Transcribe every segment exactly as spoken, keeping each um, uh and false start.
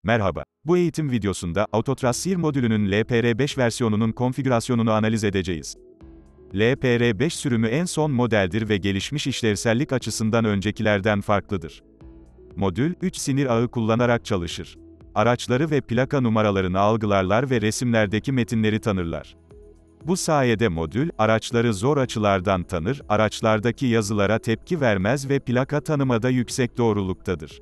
Merhaba. Bu eğitim videosunda AutoTransfer modülünün L P R beş versiyonunun konfigürasyonunu analiz edeceğiz. L P R beş sürümü en son modeldir ve gelişmiş işlevsellik açısından öncekilerden farklıdır. Modül, üç sinir ağı kullanarak çalışır. Araçları ve plaka numaralarını algılarlar ve resimlerdeki metinleri tanırlar. Bu sayede modül, araçları zor açılardan tanır, araçlardaki yazılara tepki vermez ve plaka tanımada yüksek doğruluktadır.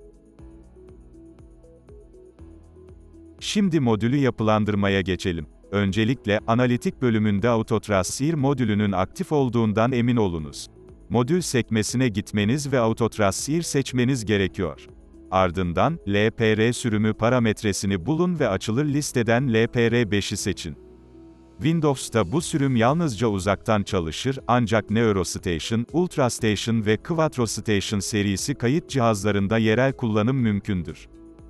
Şimdi modülü yapılandırmaya geçelim. Öncelikle, analitik bölümünde AutoTransfer modülünün aktif olduğundan emin olunuz. Modül sekmesine gitmeniz ve AutoTransfer seçmeniz gerekiyor. Ardından, L P R sürümü parametresini bulun ve açılır listeden L P R beşi seçin. Windows'ta bu sürüm yalnızca uzaktan çalışır, ancak NeuroStation, UltraStation ve QuatroStation serisi kayıt cihazlarında yerel kullanım mümkündür.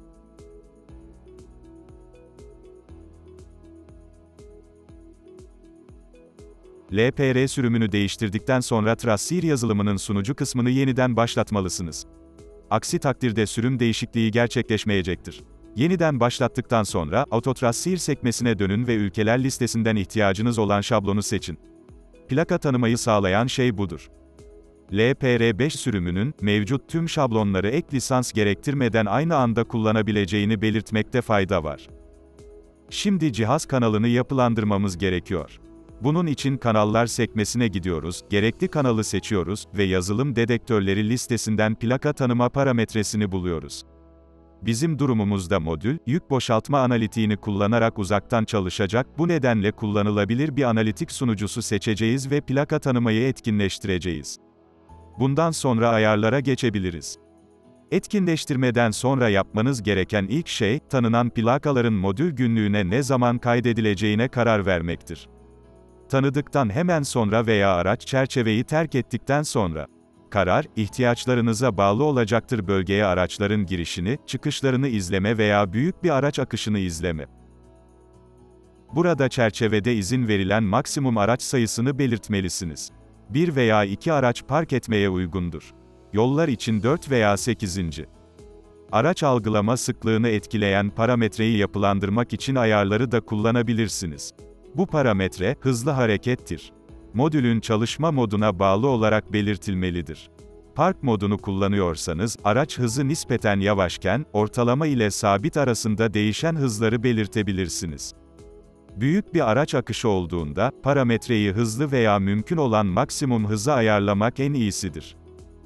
L P R sürümünü değiştirdikten sonra Transfer yazılımının sunucu kısmını yeniden başlatmalısınız. Aksi takdirde sürüm değişikliği gerçekleşmeyecektir. Yeniden başlattıktan sonra, AutoTransfer sekmesine dönün ve ülkeler listesinden ihtiyacınız olan şablonu seçin. Plaka tanımayı sağlayan şey budur. L P R beş sürümünün, mevcut tüm şablonları ek lisans gerektirmeden aynı anda kullanabileceğini belirtmekte fayda var. Şimdi cihaz kanalını yapılandırmamız gerekiyor. Bunun için kanallar sekmesine gidiyoruz, gerekli kanalı seçiyoruz ve yazılım dedektörleri listesinden plaka tanıma parametresini buluyoruz. Bizim durumumuzda modül, yük boşaltma analitiğini kullanarak uzaktan çalışacak, bu nedenle kullanılabilir bir analitik sunucusu seçeceğiz ve plaka tanımayı etkinleştireceğiz. Bundan sonra ayarlara geçebiliriz. Etkinleştirmeden sonra yapmanız gereken ilk şey, tanınan plakaların modül günlüğüne ne zaman kaydedileceğine karar vermektir. Tanıdıktan hemen sonra veya araç çerçeveyi terk ettikten sonra, karar, ihtiyaçlarınıza bağlı olacaktır. Bölgeye araçların girişini, çıkışlarını izleme veya büyük bir araç akışını izleme. Burada çerçevede izin verilen maksimum araç sayısını belirtmelisiniz. bir veya iki araç park etmeye uygundur. Yollar için dört veya sekizinci Araç algılama sıklığını etkileyen parametreyi yapılandırmak için ayarları da kullanabilirsiniz. Bu parametre, hızlı harekettir. Modülün çalışma moduna bağlı olarak belirtilmelidir. Park modunu kullanıyorsanız, araç hızı nispeten yavaşken, ortalama ile sabit arasında değişen hızları belirtebilirsiniz. Büyük bir araç akışı olduğunda, parametreyi hızlı veya mümkün olan maksimum hıza ayarlamak en iyisidir.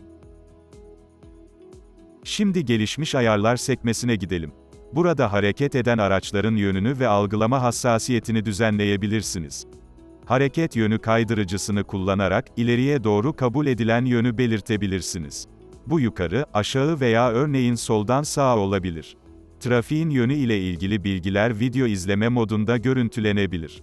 Şimdi gelişmiş ayarlar sekmesine gidelim. Burada hareket eden araçların yönünü ve algılama hassasiyetini düzenleyebilirsiniz. Hareket yönü kaydırıcısını kullanarak, ileriye doğru kabul edilen yönü belirtebilirsiniz. Bu yukarı, aşağı veya örneğin soldan sağa olabilir. Trafiğin yönü ile ilgili bilgiler video izleme modunda görüntülenebilir.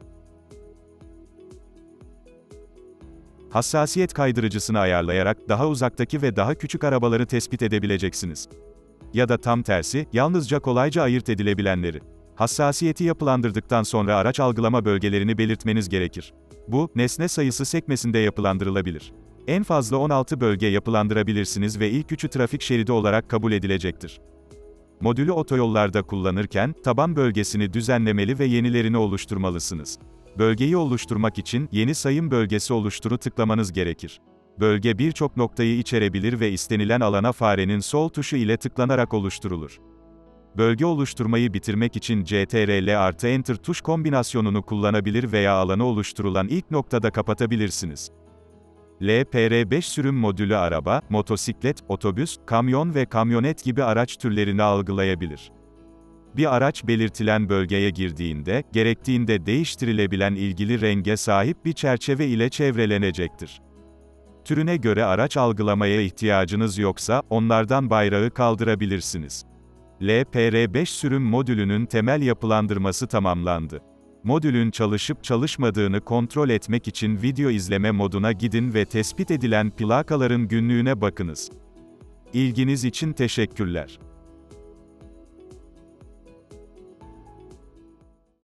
Hassasiyet kaydırıcısını ayarlayarak, daha uzaktaki ve daha küçük arabaları tespit edebileceksiniz. Ya da tam tersi, yalnızca kolayca ayırt edilebilenleri. Hassasiyeti yapılandırdıktan sonra araç algılama bölgelerini belirtmeniz gerekir. Bu, nesne sayısı sekmesinde yapılandırılabilir. En fazla on altı bölge yapılandırabilirsiniz ve ilk üçü trafik şeridi olarak kabul edilecektir. Modülü otoyollarda kullanırken, taban bölgesini düzenlemeli ve yenilerini oluşturmalısınız. Bölgeyi oluşturmak için, yeni sayım bölgesi oluşturu tıklamanız gerekir. Bölge birçok noktayı içerebilir ve istenilen alana farenin sol tuşu ile tıklanarak oluşturulur. Bölge oluşturmayı bitirmek için C T R L artı Enter tuş kombinasyonunu kullanabilir veya alanı oluşturulan ilk noktada kapatabilirsiniz. L P R beş sürüm modülü araba, motosiklet, otobüs, kamyon ve kamyonet gibi araç türlerini algılayabilir. Bir araç belirtilen bölgeye girdiğinde, gerektiğinde değiştirilebilen ilgili renge sahip bir çerçeve ile çevrelenecektir. Türüne göre araç algılamaya ihtiyacınız yoksa, onlardan bayrağı kaldırabilirsiniz. L P R beş sürüm modülünün temel yapılandırması tamamlandı. Modülün çalışıp çalışmadığını kontrol etmek için video izleme moduna gidin ve tespit edilen plakaların günlüğüne bakınız. İlginiz için teşekkürler.